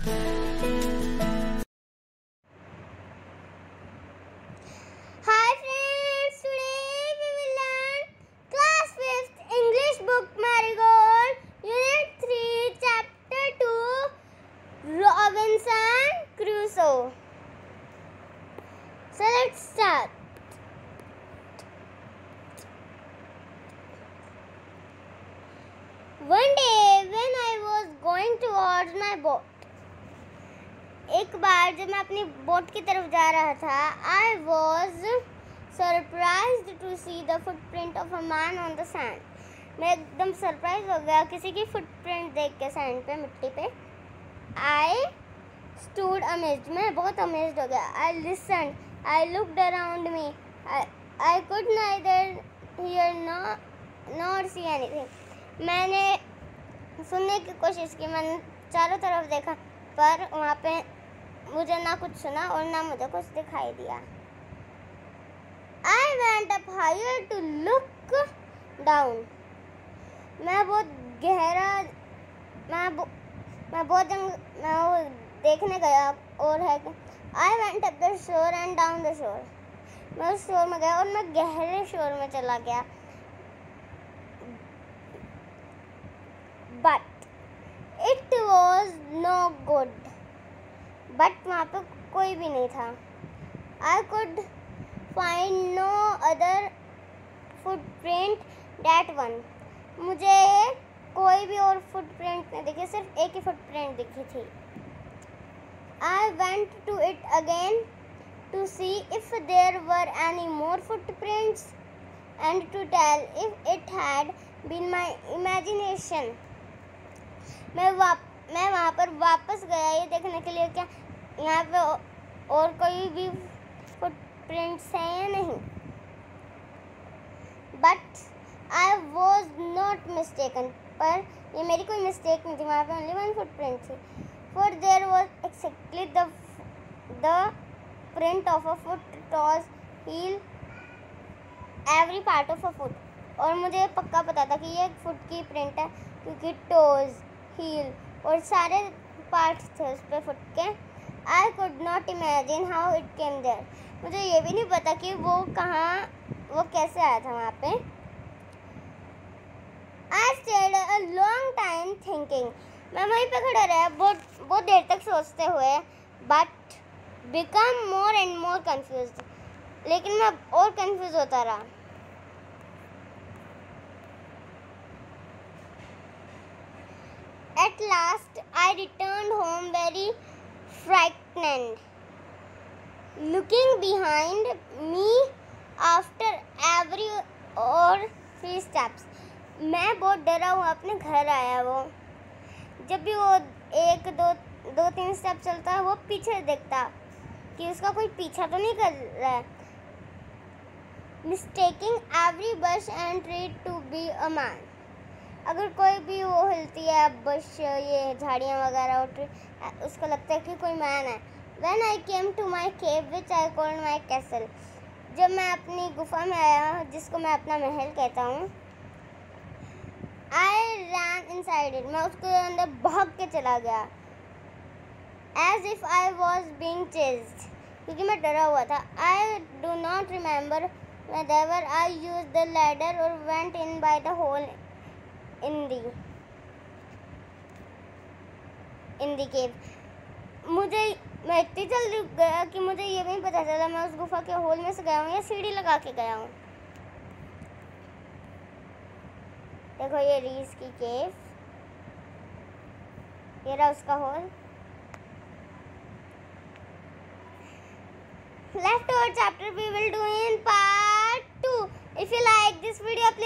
Hi friends, today we will learn class 5th English book Marigold, Unit 3, Chapter 2, Robinson Crusoe. So let's start. One day when I was going towards my boat, एक बार जब मैं अपनी boat की तरफ जा रहा था, I was surprised to see the footprint of a man on the sand. मैं एकदम सरप्राइज हो गया किसी की फुटप्रिंट देख के सैंड पे, मिट्टी पे. I stood amazed. मैं बहुत अमेज्ड हो गया. I listened. I looked around me. I could neither hear nor see anything. मैंने सुनने की कोशिश की, मैंने चारों तरफ देखा, पर वहाँ पे मुझे ना कुछ सुना और ना मुझे कुछ दिखाई दिया. I went up higher to look down. मैं देखने गया और है कि I went up the shore and down the shore. मैं उस शोर में गया और मैं गहरे शोर में चला गया. But it was no good. But वहाँ पे कोई भी नहीं था. I could find no other footprint that one. मुझे कोई भी और फुटप्रिंट नहीं दिखी, सिर्फ एक ही फुटप्रिंट दिखी थी. I went to it again to see if there were any more footprints and to tell if it had been my imagination. मैं वहाँ पर वापस गया ये देखने के लिए क्या यहाँ पे और कोई भी फुटप्रिंट्स हैं या नहीं. But I was not mistaken. पर ये मेरी कोई मिस्टेक नहीं थी. वहाँ पे only one footprint थी. For there was exactly the print of a foot, toes, heel, every part of a foot. और मुझे पक्का पता था कि ये एक फुट की प्रिंट है क्योंकि टोज, हील और सारे पार्ट्स थे उस पर फुट के. I could not imagine how it came there. मुझे ये भी नहीं पता कि वो कैसे आया था वहाँ पे. I stayed a long time thinking. मैं वहीं पे खड़ा रहा बहुत देर तक सोचते हुए. But become more and more confused. लेकिन मैं और कंफ्यूज होता रहा. At last, I returned home very frightened. Looking behind me after every or 3 steps. मैं बहुत डरा हुआ अपने घर आया. वो जब भी वो 1-2-3 स्टेप चलता है वो पीछे देखता कि उसका कोई पीछा तो नहीं कर रहा है. Mistaking every bush and tree to be a man. अगर कोई भी वो हिलती है बुश, ये झाड़ियाँ वगैरह और उसको लगता है कि कोई मैन है. When I came to my cave which I called my castle. जब मैं अपनी गुफा में आया जिसको मैं अपना महल कहता हूँ. I ran inside it. मैं उसके अंदर भाग के चला गया. As if I was being chased. क्योंकि मैं डरा हुआ था. I do not remember whether I used the ladder or went in by the hole in the cave. मैं इतनी जल्दी गया कि मुझे ये भी नहीं पता चला मैं उस गुफा के होल में से गया हूँ या सीढ़ी लगा के गया हूँ. देखो ये रीस की केव, ये रहा उसका hole. Leftover chapter we will do in part 2. If you like this video,